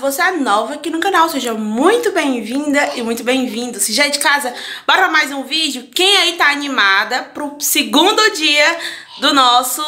você é nova aqui no canal, seja muito bem-vinda e muito bem-vindo. Se já é de casa, bora mais um vídeo. Quem aí tá animada pro segundo dia do nosso...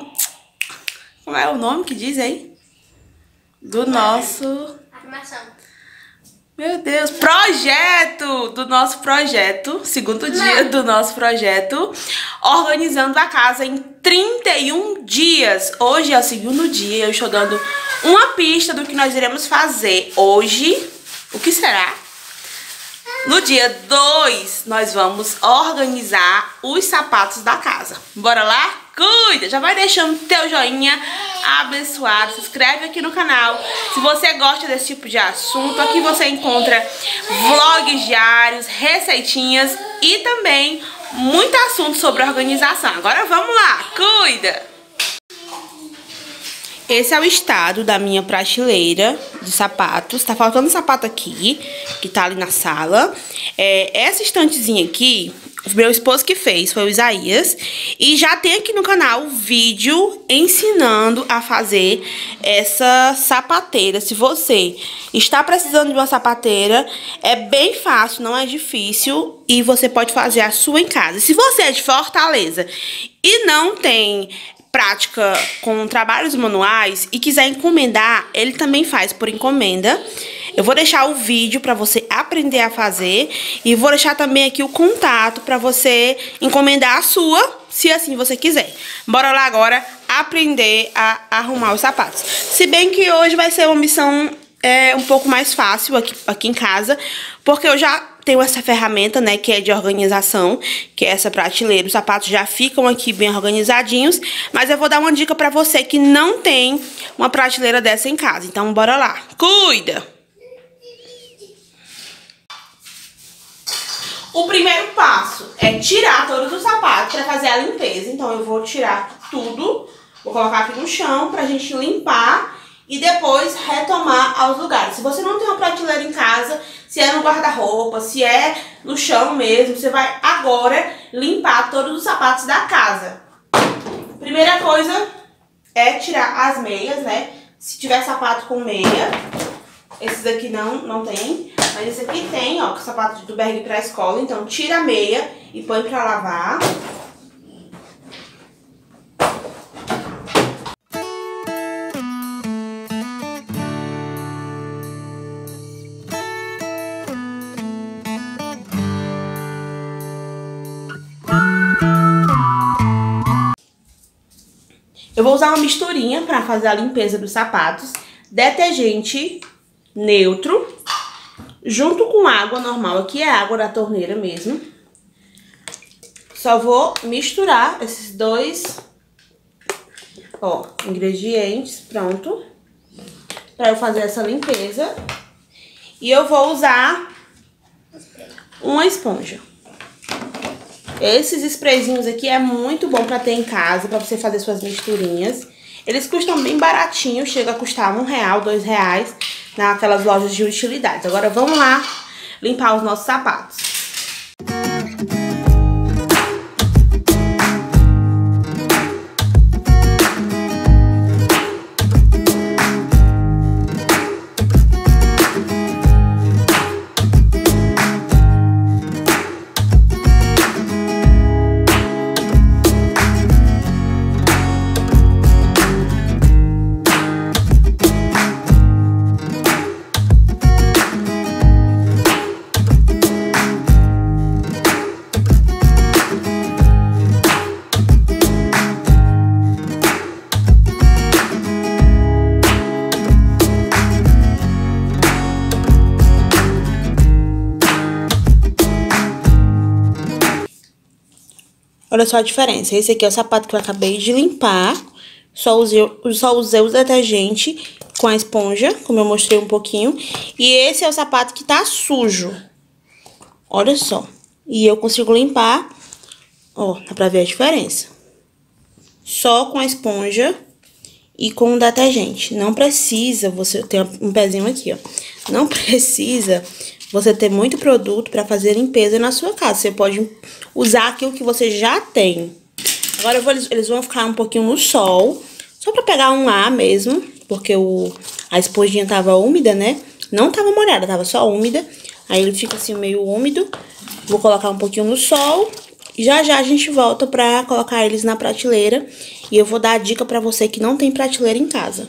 Como é o nome que diz aí? Do nosso... Afirmação. Meu Deus, projeto! Do nosso projeto, segundo dia do nosso projeto, organizando a casa em 31 dias. Hoje é o segundo dia, eu estou dando uma pista do que nós iremos fazer hoje. O que será? No dia 2, nós vamos organizar os sapatos da casa. Bora lá? Cuida! Já vai deixando teu joinha abençoado, se inscreve aqui no canal. Se você gosta desse tipo de assunto, aqui você encontra vlogs diários, receitinhas e também muito assunto sobre organização. Agora vamos lá, cuida! Esse é o estado da minha prateleira de sapatos. Tá faltando sapato aqui, que tá ali na sala. Essa estantezinha aqui, o meu esposo que fez, foi o Isaías. E já tem aqui no canal vídeo ensinando a fazer essa sapateira. Se você está precisando de uma sapateira, é bem fácil, não é difícil. E você pode fazer a sua em casa. Se você é de Fortaleza e não tem prática com trabalhos manuais e quiser encomendar, ele também faz por encomenda. Eu vou deixar o vídeo para você aprender a fazer e vou deixar também aqui o contato para você encomendar a sua, se assim você quiser. Bora lá agora aprender a arrumar os sapatos. Se bem que hoje vai ser uma missão um pouco mais fácil aqui em casa, porque eu já tenho essa ferramenta, né, que é de organização, que é essa prateleira. Os sapatos já ficam aqui bem organizadinhos, mas eu vou dar uma dica pra você que não tem uma prateleira dessa em casa. Então, bora lá. Cuida! O primeiro passo é tirar todos os sapatos pra fazer a limpeza. Então, eu vou tirar tudo, vou colocar aqui no chão pra gente limpar e depois retomar aos lugares. Se você não tem uma prateleira em casa, se é no guarda-roupa, se é no chão mesmo, você vai agora limpar todos os sapatos da casa. Primeira coisa é tirar as meias, né? Se tiver sapato com meia, esses aqui não tem, mas esse aqui tem, ó, que é sapato do Berg pra escola. Então tira a meia e põe pra lavar. Eu vou usar uma misturinha para fazer a limpeza dos sapatos. Detergente neutro, junto com água normal. Aqui é água da torneira mesmo. Só vou misturar esses dois, ó, ingredientes, pronto, para eu fazer essa limpeza. E eu vou usar uma esponja. Esses sprayzinhos aqui é muito bom pra ter em casa, pra você fazer suas misturinhas. Eles custam bem baratinho, chega a custar R$1, R$2 naquelas lojas de utilidades. Agora vamos lá limpar os nossos sapatos. Olha só a diferença. Esse aqui é o sapato que eu acabei de limpar. Só usei o detergente com a esponja, como eu mostrei um pouquinho. E esse é o sapato que tá sujo. Olha só. E eu consigo limpar. Ó, dá pra ver a diferença. Só com a esponja e com o detergente. Não precisa você ter um pezinho aqui, ó. Não precisa você ter muito produto para fazer limpeza na sua casa. Você pode usar aquilo que você já tem. Agora eles vão ficar um pouquinho no sol, só para pegar um ar mesmo, porque A esponjinha tava úmida, né? Não tava molhada, tava só úmida. Aí ele fica assim meio úmido. Vou colocar um pouquinho no sol. Já já a gente volta pra colocar eles na prateleira. E eu vou dar a dica pra você que não tem prateleira em casa.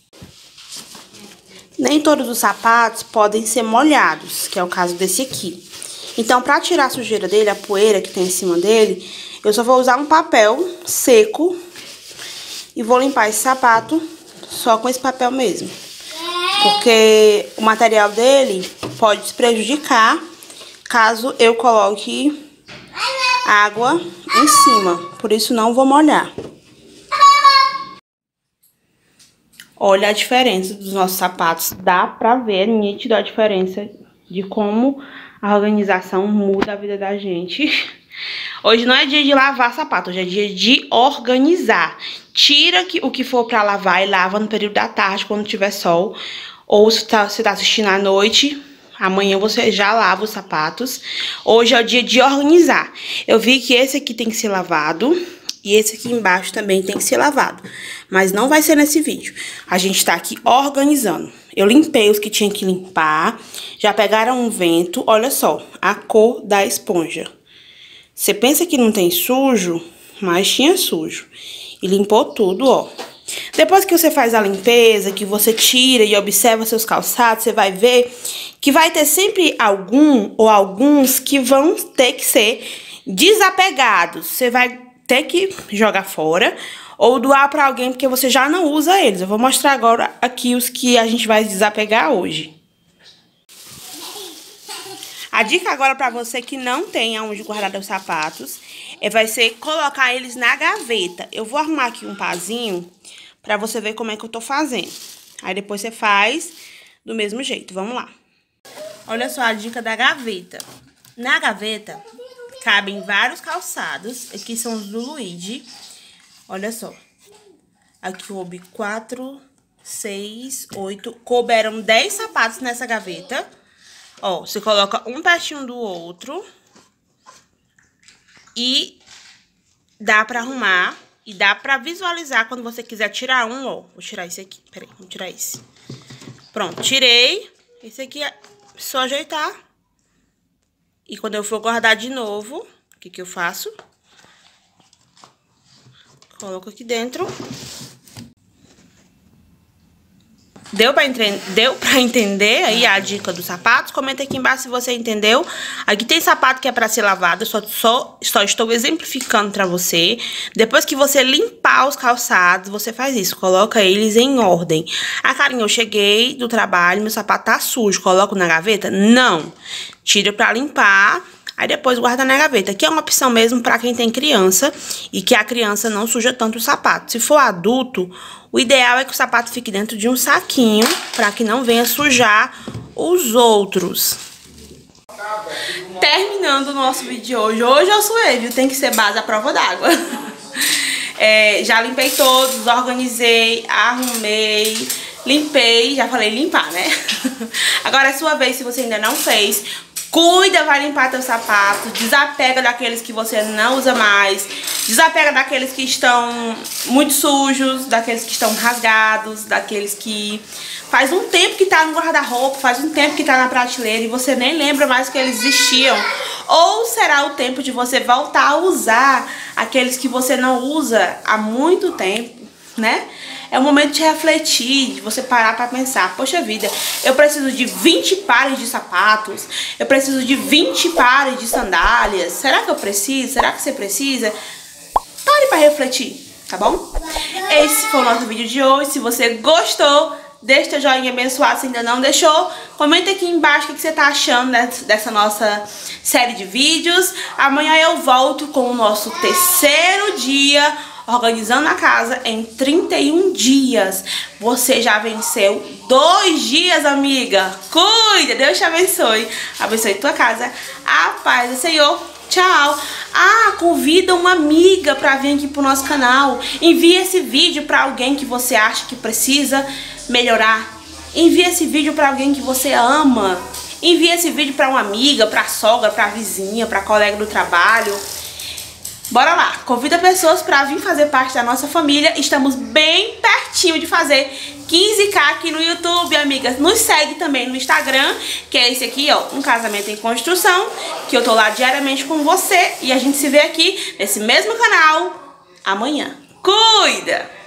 Nem todos os sapatos podem ser molhados, que é o caso desse aqui. Então, pra tirar a sujeira dele, a poeira que tem em cima dele, eu só vou usar um papel seco e vou limpar esse sapato só com esse papel mesmo. Porque o material dele pode se prejudicar caso eu coloque água em cima. Por isso, não vou molhar. Olha a diferença dos nossos sapatos. Dá pra ver nítido a diferença de como a organização muda a vida da gente. Hoje não é dia de lavar sapato, hoje é dia de organizar. Tira o que for pra lavar e lava no período da tarde, quando tiver sol. Ou se você tá assistindo à noite, amanhã você já lava os sapatos. Hoje é o dia de organizar. Eu vi que esse aqui tem que ser lavado e esse aqui embaixo também tem que ser lavado. Mas não vai ser nesse vídeo. A gente tá aqui organizando. Eu limpei os que tinha que limpar. Já pegaram um vento. Olha só a cor da esponja. Você pensa que não tem sujo, mas tinha sujo. E limpou tudo, ó. Depois que você faz a limpeza, que você tira e observa seus calçados, você vai ver que vai ter sempre algum ou alguns que vão ter que ser desapegados. Você vai ter que jogar fora ou doar para alguém porque você já não usa eles. Eu vou mostrar agora aqui os que a gente vai desapegar hoje. A dica agora para você que não tem aonde guardar os sapatos vai ser colocar eles na gaveta. Eu vou arrumar aqui um pazinho para você ver como é que eu tô fazendo. Aí depois você faz do mesmo jeito. Vamos lá. Olha só a dica da gaveta. Na gaveta cabem vários calçados. Aqui são os do Luigi. Olha só. Aqui coube 4, 6, 8. Couberam 10 sapatos nessa gaveta. Ó, você coloca um pertinho do outro. E dá pra arrumar. E dá pra visualizar quando você quiser tirar um, ó. Vou tirar esse aqui. Peraí, vou tirar esse. Pronto, tirei. Esse aqui é só ajeitar. E quando eu for guardar de novo, o que que eu faço? Coloco aqui dentro. Deu pra entender aí a dica dos sapatos? Comenta aqui embaixo se você entendeu. Aqui tem sapato que é pra ser lavado, só estou exemplificando pra você. Depois que você limpar os calçados, você faz isso, coloca eles em ordem. Ah, Karine, eu cheguei do trabalho, meu sapato tá sujo, coloco na gaveta? Não. Tira pra limpar, aí depois guarda na gaveta. Aqui é uma opção mesmo pra quem tem criança e que a criança não suja tanto o sapato. Se for adulto, o ideal é que o sapato fique dentro de um saquinho pra que não venha sujar os outros. Terminando o nosso vídeo de hoje. Hoje eu suei, viu? Tem que ser base à prova d'água. Já limpei todos, organizei, arrumei, limpei. Já falei limpar, né? Agora é sua vez, se você ainda não fez. Cuida, vai limpar teu sapato, desapega daqueles que você não usa mais, desapega daqueles que estão muito sujos, daqueles que estão rasgados, daqueles que faz um tempo que tá no guarda-roupa, faz um tempo que tá na prateleira e você nem lembra mais que eles existiam. Ou será o tempo de você voltar a usar aqueles que você não usa há muito tempo, né? É o momento de refletir, de você parar pra pensar, poxa vida, eu preciso de 20 pares de sapatos, eu preciso de 20 pares de sandálias, será que eu preciso? Será que você precisa? Pare pra refletir, tá bom? Esse foi o nosso vídeo de hoje. Se você gostou, deixa teu joinha abençoado se ainda não deixou. Comenta aqui embaixo o que você tá achando dessa nossa série de vídeos. Amanhã eu volto com o nosso terceiro dia organizando a casa em 31 dias. Você já venceu 2 dias, amiga. Cuida, Deus te abençoe. Abençoe tua casa. A paz do Senhor. Tchau. Ah, convida uma amiga pra vir aqui pro nosso canal. Envie esse vídeo pra alguém que você acha que precisa melhorar. Envie esse vídeo pra alguém que você ama. Envie esse vídeo pra uma amiga, pra sogra, pra vizinha, pra colega do trabalho. Bora lá, convida pessoas pra vir fazer parte da nossa família. Estamos bem pertinho de fazer 15k aqui no YouTube, amigas. Nos segue também no Instagram, que é esse aqui, ó, Um Casamento em Construção, que eu tô lá diariamente com você. E a gente se vê aqui nesse mesmo canal amanhã. Cuida!